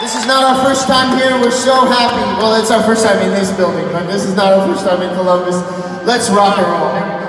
This is not our first time here. We're so happy. Well, it's our first time in this building, but this is not our first time in Columbus. Let's rock and roll.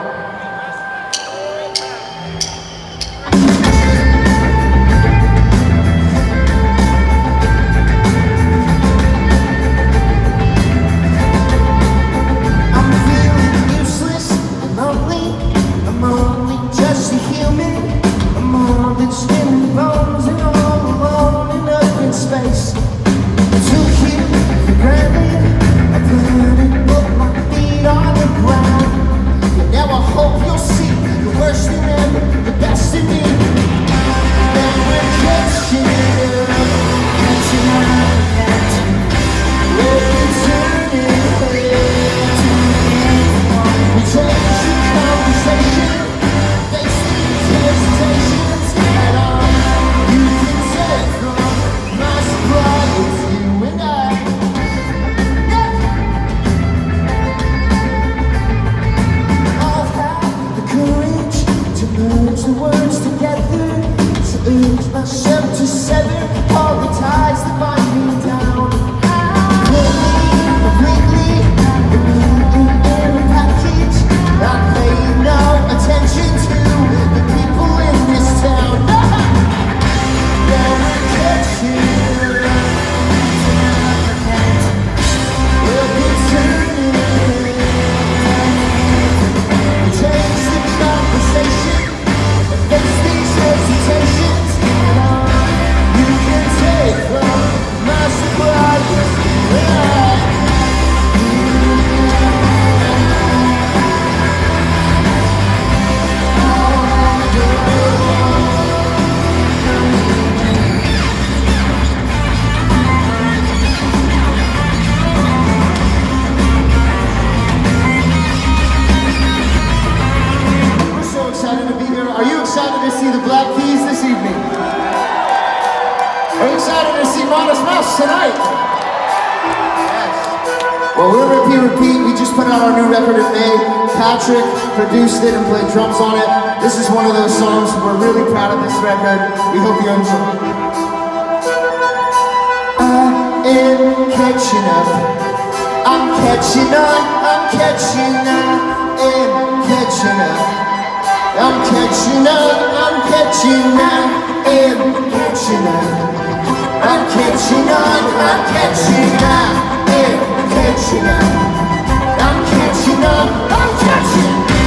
Tonight. Yes. Well, we're Repeat. We just put out our new record in May. Patrick produced it and played drums on it. This is one of those songs. We're really proud of this record. We hope you enjoy. I am catching up. I'm catching on. I'm catching up. I'm catching up. I'm catching up. I'm catching up. I'm catching up. I'm catching on, I'm catching up, I'm catching up, I'm catching up, I'm catching up.